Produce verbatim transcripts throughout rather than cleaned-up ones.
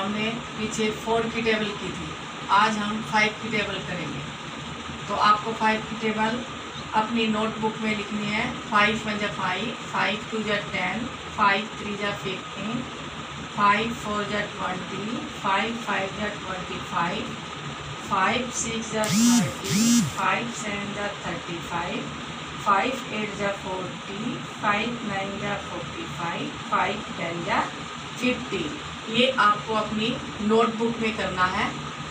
हमने पीछे फोर की टेबल की थी, आज हम फाइव की टेबल करेंगे। तो आपको फाइव की टेबल अपनी नोटबुक में लिखनी है। फाइव वन जा फाइव, फाइव टू जा टेन, फाइव थ्री जा फिफ्टीन, फाइव फोर जा ट्वेंटी, फाइव फाइव जा ट्वेंटी फाइव, फाइव सिक्स जा थर्टी, फाइव सेवन जा थर्टी फाइव, फाइव एट जा फोर्टी, फाइव नाइन जा फोर्टी फाइव, फाइव टेन जा फिफ्टी। ये आपको अपनी नोटबुक में करना है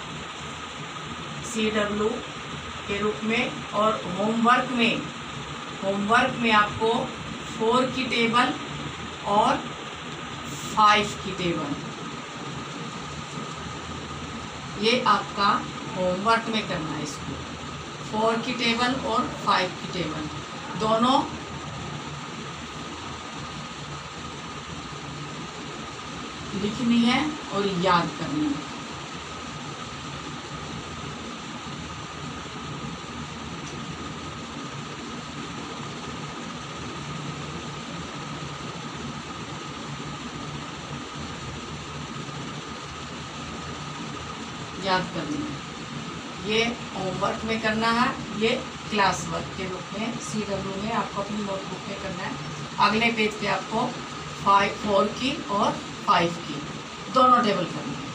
सी डब्ल्यू के रूप में। और होमवर्क में होमवर्क में आपको फोर की टेबल और फाइव की टेबल, ये आपका होमवर्क में करना है। इसको फोर की टेबल और फाइव की टेबल दोनों लिखनी है और याद करनी है। याद करनी है, ये होमवर्क में करना है, ये क्लास वर्क के रूप में सी डब्ल्यू में आपको अपनी नोटबुक में करना है। अगले पेज पे आपको फाइव फोर की और फाइव की दोनों टेबल करनी है।